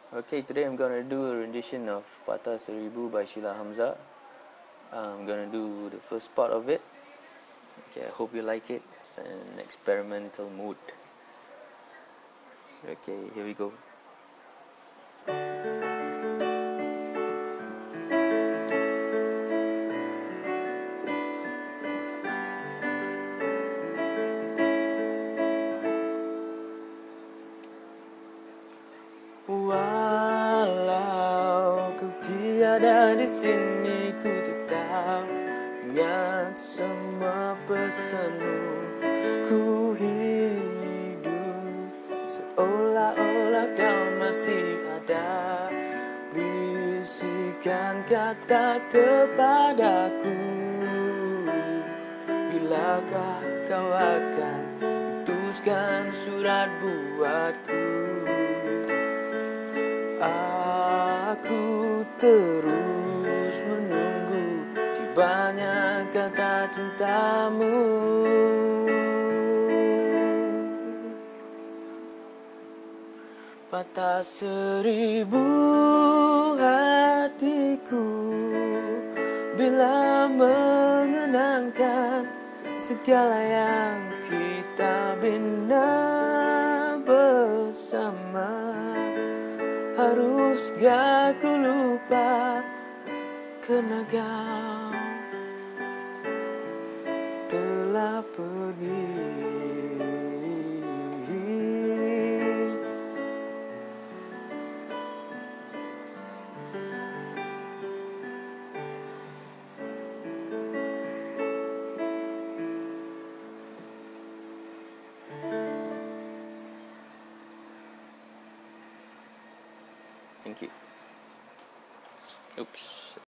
Okay, today I'm gonna do a rendition of Patah Seribu by Sheila Hamzah. I'm gonna do the first part of it. Okay, I hope you like it. It's an experimental mood. Okay, here we go. Walau kau tiada di sini, ku tetap ingat semua pesanmu. Ku hidup seolah-olah kau masih ada. Bisikan kata kepadaku, bilakah kau akan putuskan surat buatku? Aku terus menunggu tibanya kata cintamu. Patah seribu hatiku bila mengenangkan segala yang kita bina bersama. Harus gak ku lupa karena kau telah pergi. Thank you. Oops.